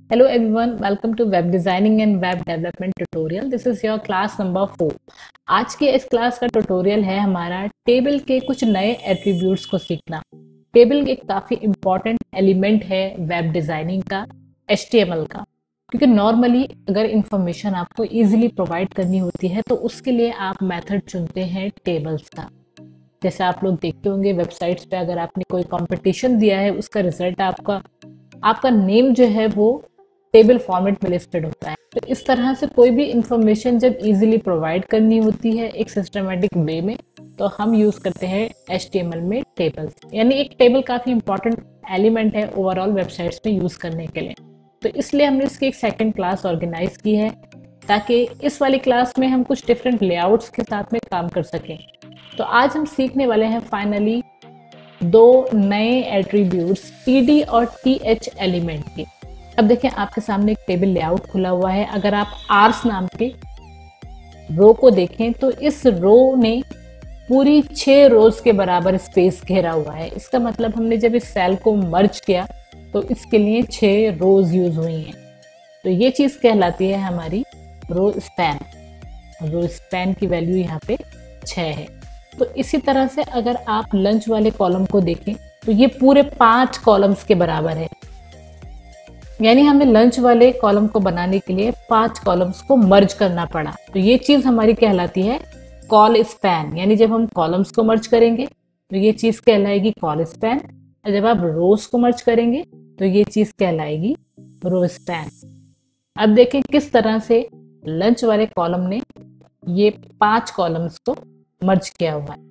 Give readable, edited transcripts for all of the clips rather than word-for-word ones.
Hello everyone, welcome to Web Designing and Web Development Tutorial. This is your class number 4. आज के इस class का tutorial है हमारा टेबल के कुछ नए एट्रीब्यूट्स को सीखना। टेबल एक काफ़ी इम्पॉर्टेंट एलिमेंट है वेब डिज़ाइनिंग का, HTML का, क्योंकि नॉर्मली अगर इंफॉर्मेशन आपको इजीली प्रोवाइड करनी होती है तो उसके लिए आप मेथड चुनते हैं टेबल्स का। जैसे आप लोग देखते होंगे वेबसाइट्स पे, अगर आपने कोई कंपटीशन दिया है उसका रिजल्ट आपका नेम जो है वो टेबल फॉर्मेट में लिस्टेड होता है। तो इस तरह से कोई भी इंफॉर्मेशन जब इजीली प्रोवाइड करनी होती है एक सिस्टमेटिक वे में, तो हम यूज करते हैं HTML में टेबल्स। यानी एक टेबल काफी इंपॉर्टेंट एलिमेंट है ओवरऑल वेबसाइट्स में यूज करने के लिए। तो इसलिए हमने इसकी एक सेकंड क्लास ऑर्गेनाइज की है ताकि इस वाली क्लास में हम कुछ डिफरेंट लेआउट्स के साथ में काम कर सकें। तो आज हम सीखने वाले हैं फाइनली दो नए एट्रीब्यूट्स TD और TH एलिमेंट के। अब देखिए आपके सामने एक टेबल लेआउट खुला हुआ है। अगर आप आर्स नाम के रो को देखें तो इस रो ने पूरी 6 रोज के बराबर स्पेस घेरा हुआ है। इसका मतलब हमने जब इस सेल को मर्ज किया तो इसके लिए 6 रोज यूज हुई हैं। तो ये चीज कहलाती है हमारी रो स्पैन। रो स्पैन की वैल्यू यहाँ पे 6 है। तो इसी तरह से अगर आप लंच वाले कॉलम को देखें तो ये पूरे 5 कॉलम्स के बराबर है। यानी हमें लंच वाले कॉलम को बनाने के लिए 5 कॉलम्स को मर्ज करना पड़ा। तो ये चीज हमारी कहलाती है कॉल स्पैन। यानी जब हम कॉलम्स को मर्ज करेंगे तो ये चीज कहलाएगी कॉल स्पैन, और जब आप रोज को मर्ज करेंगे तो ये चीज कहलाएगी रो स्पैन। अब देखें किस तरह से लंच वाले कॉलम ने ये 5 कॉलम्स को मर्ज किया हुआ है।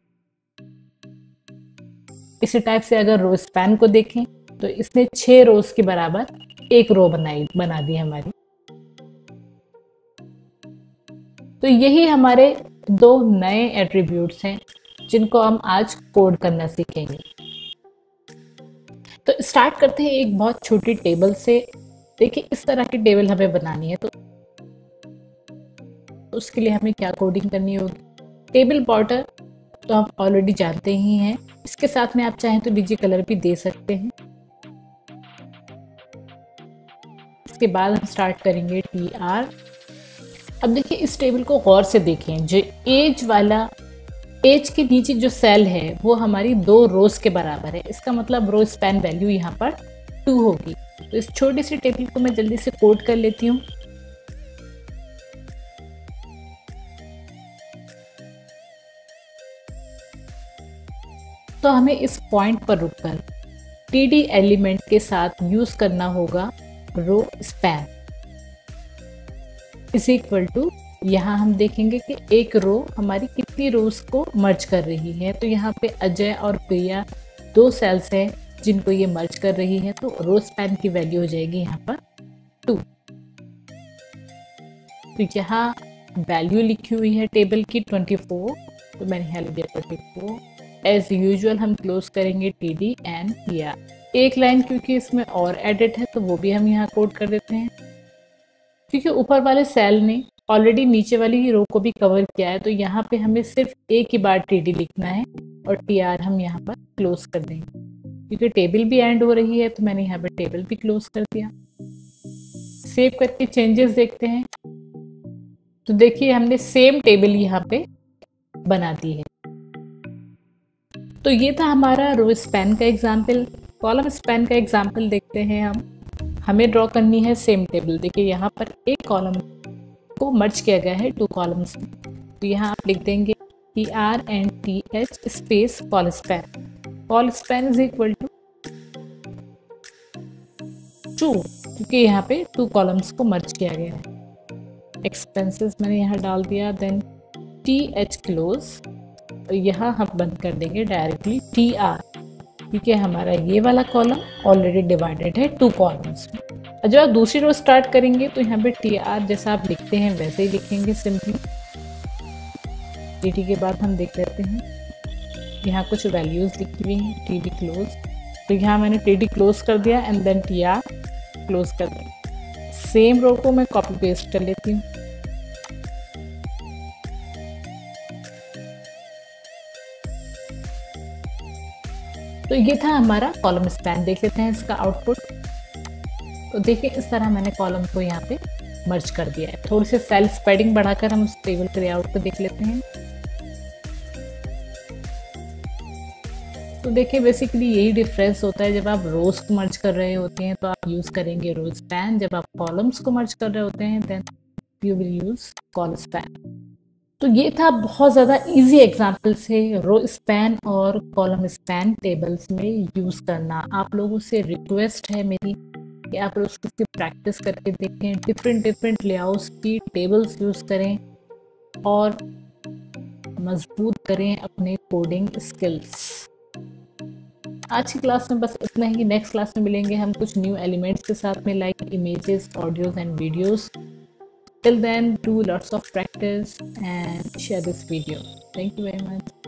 इसी टाइप से अगर रो स्पैन को देखें तो इसने 6 रोज के बराबर एक रो बना दी हमारी। तो यही हमारे दो नए एट्रीब्यूट्स हैं जिनको हम आज कोड करना सीखेंगे। तो स्टार्ट करते हैं एक बहुत छोटी टेबल से। देखिए इस तरह की टेबल हमें बनानी है तो उसके लिए हमें क्या कोडिंग करनी होगी। टेबल बॉर्डर तो आप ऑलरेडी जानते ही हैं। इसके साथ में आप चाहें तो बीजी कलर भी दे सकते हैं। इसके बाद हम स्टार्ट करेंगे TR। अब देखिए इस टेबल को गौर से देखें। जो एज के नीचे जो सेल है वो हमारी 2 रोज के बराबर है। इसका मतलब रो स्पैन वैल्यू यहाँ पर 2 होगी। तो इस छोटी सी टेबल को मैं जल्दी से कोड कर लेती हूँ। तो हमें इस पॉइंट पर रुककर TD एलिमेंट के साथ यूज करना होगा row span is equal to, यहाँ हम देखेंगे कि एक रो हमारी कितनी रोज को मर्ज कर रही है। तो यहाँ पे अजय और प्रिया 2 सेल्स हैं जिनको ये मर्ज कर रही है। तो रो स्पैन की वैल्यू हो जाएगी यहाँ पर 2। तो यहाँ वैल्यू लिखी हुई है टेबल की 24। तो मैंने यहाँ लिख दिया 24। एज यूजुअल हम क्लोज करेंगे TD एंड TR। एक लाइन क्योंकि इसमें और एडिट है तो वो भी हम यहाँ कोड कर देते हैं। क्योंकि ऊपर वाले सेल ने ऑलरेडी नीचे वाली रो को भी कवर किया है तो यहाँ पे हमें सिर्फ एक ही बार TD लिखना है और TR हम यहाँ पर क्लोज कर देंगे। क्योंकि टेबल भी एंड हो रही है तो मैंने यहाँ पर टेबल भी क्लोज कर दिया। सेव करके चेंजेस देखते हैं तो देखिए हमने सेम टेबल यहाँ पे बना दी है। तो ये था हमारा रो स्पैन का एग्जाम्पल। कॉलम स्पैन का एग्जाम्पल देखते हैं हम। हमें ड्रॉ करनी है सेम टेबल। देखिए यहाँ पर एक कॉलम को मर्ज किया गया है 2 कॉलम्स में। तो यहाँ आप लिख देंगे TR and TH space col span. Col span is equal to 2 क्योंकि यहाँ पे 2 कॉलम्स को मर्ज किया गया है। एक्सपेंसेस मैंने यहाँ डाल दिया। Then TH close. तो यहाँ हम बंद कर देंगे डायरेक्टली TR क्योंकि हमारा ये वाला कॉलम ऑलरेडी डिवाइडेड है 2 कॉलम्स में। और जब आप दूसरी रो स्टार्ट करेंगे तो यहाँ पे TR जैसा आप लिखते हैं वैसे ही लिखेंगे सिंपली। TD के बाद हम देख लेते हैं यहाँ कुछ वैल्यूज लिखी हुई हैं। TD close. तो यहाँ मैंने TD क्लोज कर दिया एंड देन TR क्लोज कर दिया। सेम रो को मैं कॉपी पेस्ट कर लेती हूँ। तो ये था हमारा कॉलम स्पैन। देख लेते हैं इसका आउटपुट। तो देखिए इस तरह मैंने कॉलम को यहाँ पे मर्ज कर दिया है। थोड़ी सी सेल स्प्रेडिंग बढ़ाकर हम उस टेबल के लेआउट को देख लेते हैं। तो देखिए बेसिकली यही डिफरेंस होता है, जब आप रोज को मर्ज कर रहे होते हैं तो आप यूज करेंगे रो स्पैन, जब आप कॉलम्स को मर्ज कर रहे होते हैं then you will use column span. तो ये था बहुत ज़्यादा इजी एग्जाम्पल से रो स्पैन और कॉलम स्पैन टेबल्स में यूज़ करना। आप लोगों से रिक्वेस्ट है मेरी कि आप लोग उसकी प्रैक्टिस करके देखें, डिफरेंट लेआउट्स की टेबल्स यूज़ करें और मजबूत करें अपने कोडिंग स्किल्स। आज की क्लास में बस इतना ही। नेक्स्ट क्लास में मिलेंगे हम कुछ न्यू एलिमेंट्स के साथ में, like images, audios and videos. Till then, do lots of practice and share this video. Thank you very much.